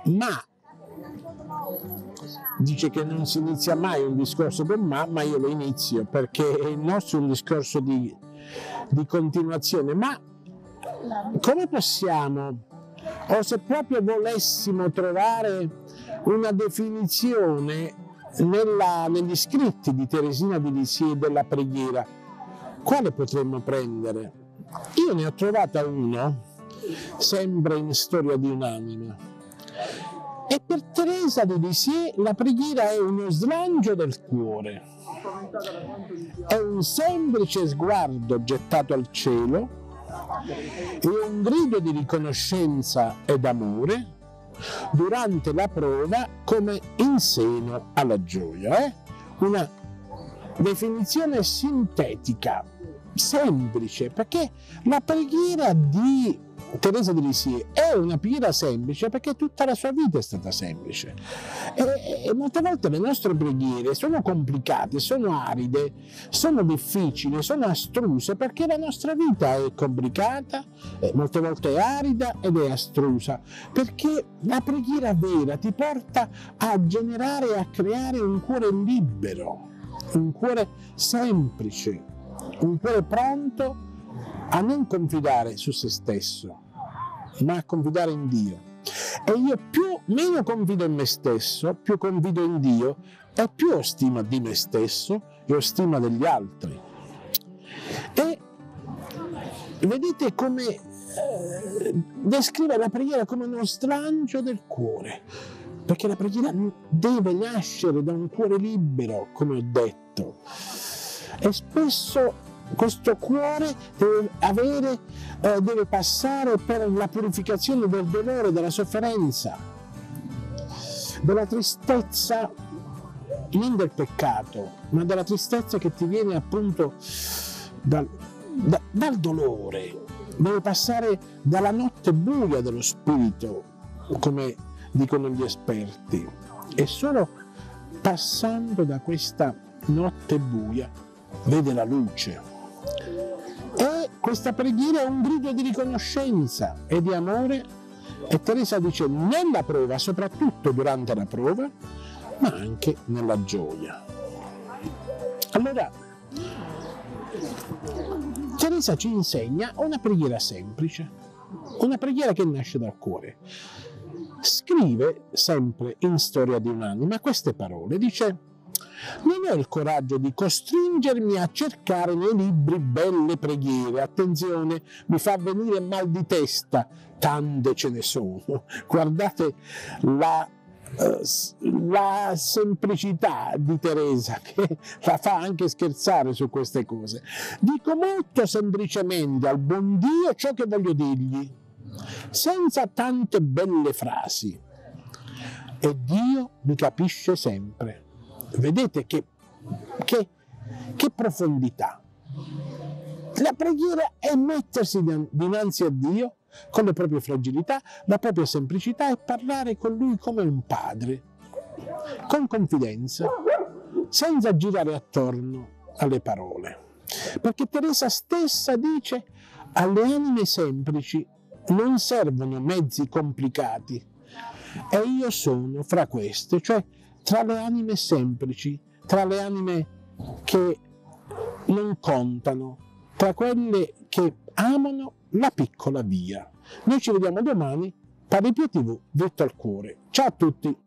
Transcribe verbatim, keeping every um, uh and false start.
ma dice che non si inizia mai un discorso con ma, ma io lo inizio perché il nostro è un discorso di, di continuazione. Ma come possiamo, o se proprio volessimo trovare una definizione nella, negli scritti di Teresina di Lisieux della preghiera, quale potremmo prendere? Io ne ho trovata uno, sempre in Storia di un'anima. E per Teresa di Lisieux la preghiera è uno slancio del cuore, è un semplice sguardo gettato al cielo, è un grido di riconoscenza ed amore durante la prova come in seno alla gioia. Eh? Una definizione sintetica, semplice, perché la preghiera di Teresa di Lisieux è una preghiera semplice perché tutta la sua vita è stata semplice e, e molte volte le nostre preghiere sono complicate, sono aride, sono difficili, sono astruse perché la nostra vita è complicata, e molte volte è arida ed è astrusa, perché la preghiera vera ti porta a generare e a creare un cuore libero, un cuore semplice, un cuore pronto a non confidare su se stesso, ma a confidare in Dio. E io più meno confido in me stesso, più confido in Dio e più ho stima di me stesso e ho stima degli altri. E vedete come eh, descrive la preghiera come uno slancio del cuore, perché la preghiera deve nascere da un cuore libero, come ho detto, e spesso questo cuore deve, avere, eh, deve passare per la purificazione del dolore, della sofferenza, della tristezza, non del peccato, ma della tristezza che ti viene appunto dal, da, dal dolore. Deve passare dalla notte buia dello spirito, come dicono gli esperti, e solo passando da questa notte buia vede la luce. E questa preghiera è un grido di riconoscenza e di amore, e Teresa dice nella prova, soprattutto durante la prova, ma anche nella gioia. Allora Teresa ci insegna una preghiera semplice, una preghiera che nasce dal cuore. Scrive sempre in Storia di un'anima queste parole, dice: non ho il coraggio di costringermi a cercare nei libri belle preghiere. Attenzione, mi fa venire mal di testa, tante ce ne sono. Guardate la, uh, la semplicità di Teresa, che la fa anche scherzare su queste cose. Dico molto semplicemente al buon Dio ciò che voglio dirgli, senza tante belle frasi. E Dio mi capisce sempre. Vedete che, che, che profondità. La preghiera è mettersi dinanzi a Dio con le proprie fragilità, la propria semplicità, e parlare con Lui come un padre, con confidenza, senza girare attorno alle parole. Perché Teresa stessa dice: alle anime semplici non servono mezzi complicati, e io sono fra queste, cioè tra le anime semplici, tra le anime che non contano, tra quelle che amano la piccola via. Noi ci vediamo domani, Padre Pio tivù, dritto al cuore. Ciao a tutti!